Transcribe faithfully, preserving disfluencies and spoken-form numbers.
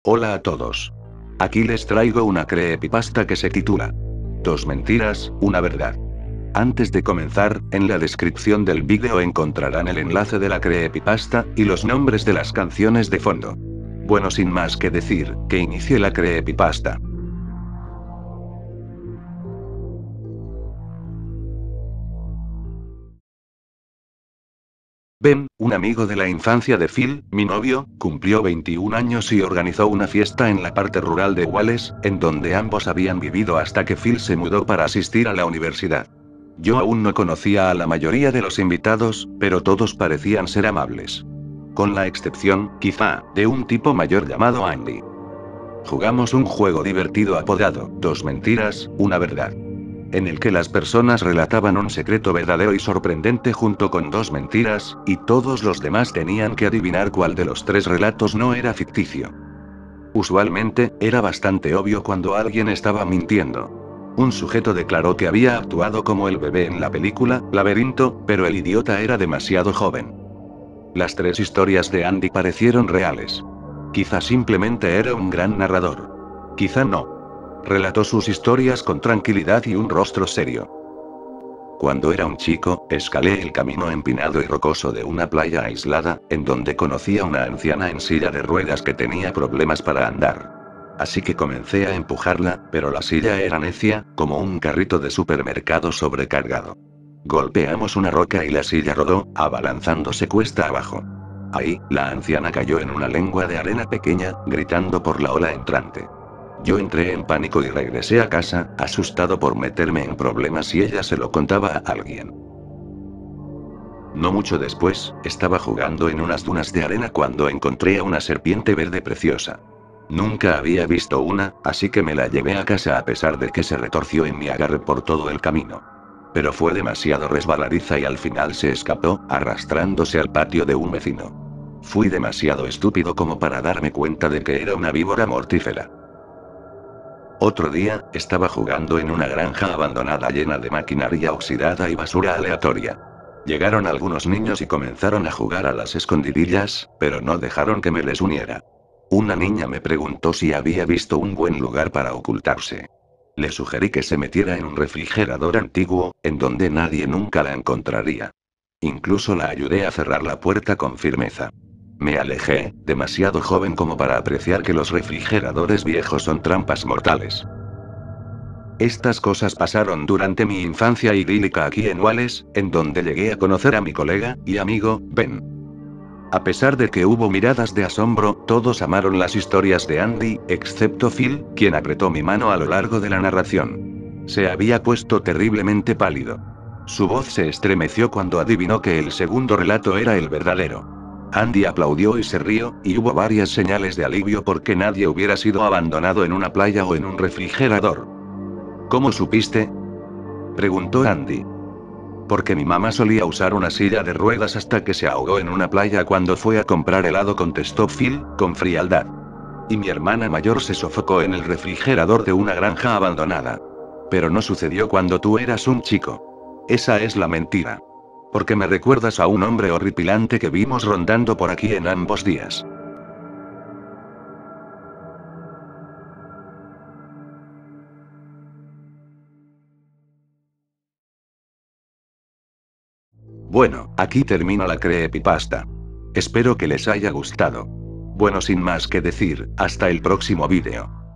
Hola a todos. Aquí les traigo una creepypasta que se titula Dos mentiras, una verdad. Antes de comenzar, en la descripción del vídeo encontrarán el enlace de la creepypasta, y los nombres de las canciones de fondo. Bueno, sin más que decir, que inicie la creepypasta. Ben, un amigo de la infancia de Phil, mi novio, cumplió veintiún años y organizó una fiesta en la parte rural de Wales, en donde ambos habían vivido hasta que Phil se mudó para asistir a la universidad. Yo aún no conocía a la mayoría de los invitados, pero todos parecían ser amables. Con la excepción, quizá, de un tipo mayor llamado Andy. Jugamos un juego divertido apodado, Dos mentiras, una verdad, en el que las personas relataban un secreto verdadero y sorprendente junto con dos mentiras, y todos los demás tenían que adivinar cuál de los tres relatos no era ficticio. Usualmente, era bastante obvio cuando alguien estaba mintiendo. Un sujeto declaró que había actuado como el bebé en la película, Laberinto, pero el idiota era demasiado joven. Las tres historias de Andy parecieron reales. Quizá simplemente era un gran narrador. Quizá no. Relató sus historias con tranquilidad y un rostro serio. Cuando era un chico, escalé el camino empinado y rocoso de una playa aislada, en donde conocí a una anciana en silla de ruedas que tenía problemas para andar. Así que comencé a empujarla, pero la silla era necia, como un carrito de supermercado sobrecargado. Golpeamos una roca y la silla rodó, abalanzándose cuesta abajo. Ahí, la anciana cayó en una lengua de arena pequeña, gritando por la ola entrante. Yo entré en pánico y regresé a casa, asustado por meterme en problemas si ella se lo contaba a alguien. No mucho después, estaba jugando en unas dunas de arena cuando encontré a una serpiente verde preciosa. Nunca había visto una, así que me la llevé a casa a pesar de que se retorció en mi agarre por todo el camino. Pero fue demasiado resbaladiza y al final se escapó, arrastrándose al patio de un vecino. Fui demasiado estúpido como para darme cuenta de que era una víbora mortífera. Otro día, estaba jugando en una granja abandonada llena de maquinaria oxidada y basura aleatoria. Llegaron algunos niños y comenzaron a jugar a las escondidillas, pero no dejaron que me les uniera. Una niña me preguntó si había visto un buen lugar para ocultarse. Le sugerí que se metiera en un refrigerador antiguo, en donde nadie nunca la encontraría. Incluso la ayudé a cerrar la puerta con firmeza. Me alejé, demasiado joven como para apreciar que los refrigeradores viejos son trampas mortales. Estas cosas pasaron durante mi infancia idílica aquí en Wales, en donde llegué a conocer a mi colega y amigo, Ben. A pesar de que hubo miradas de asombro, todos amaron las historias de Andy, excepto Phil, quien apretó mi mano a lo largo de la narración. Se había puesto terriblemente pálido. Su voz se estremeció cuando adivinó que el segundo relato era el verdadero. Andy aplaudió y se rió, y hubo varias señales de alivio porque nadie hubiera sido abandonado en una playa o en un refrigerador. ¿Cómo supiste?, preguntó Andy. Porque mi mamá solía usar una silla de ruedas hasta que se ahogó en una playa cuando fue a comprar helado, contestó Phil, con frialdad. Y mi hermana mayor se sofocó en el refrigerador de una granja abandonada. Pero no sucedió cuando tú eras un chico. Esa es la mentira. Porque me recuerdas a un hombre horripilante que vimos rondando por aquí en ambos días. Bueno, aquí termina la creepypasta. Espero que les haya gustado. Bueno, sin más que decir, hasta el próximo vídeo.